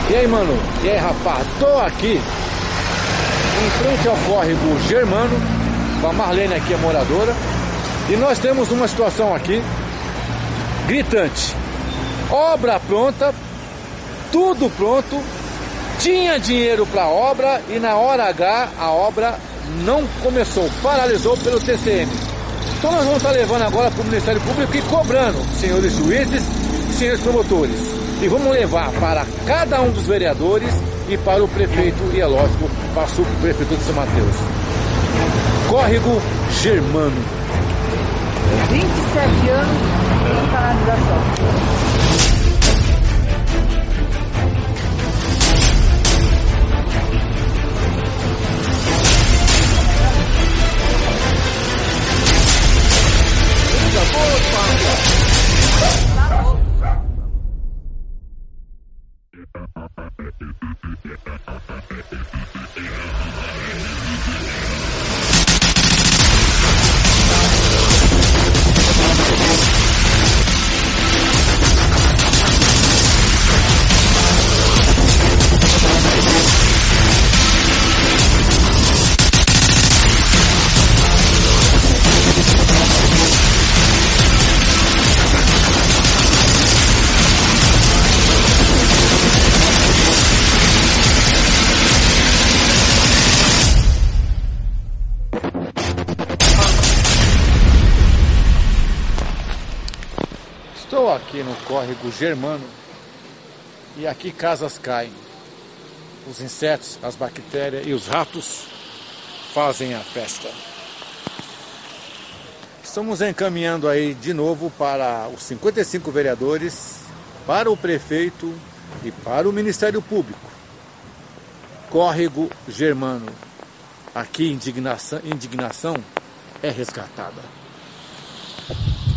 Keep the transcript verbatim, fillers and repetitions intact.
E aí, mano? E aí, rapaz? Tô aqui em frente ao córrego Germano, a Marlene aqui é moradora, e nós temos uma situação aqui gritante. Obra pronta, tudo pronto, tinha dinheiro para obra e na hora H a obra não começou, paralisou pelo T C M. Então nós vamos estar levando agora para o Ministério Público e cobrando, senhores juízes e senhores promotores. E vamos levar para cada um dos vereadores e para o prefeito, e é lógico, para o subprefeito de São Mateus. Córrego Germano. vinte e sete anos sem paralisação. Estou aqui no córrego Germano e aqui casas caem. Os insetos, as bactérias e os ratos fazem a festa. Estamos encaminhando aí de novo para os cinquenta e cinco vereadores, para o prefeito e para o Ministério Público. Córrego Germano. Aqui indignação, indignação é resgatada.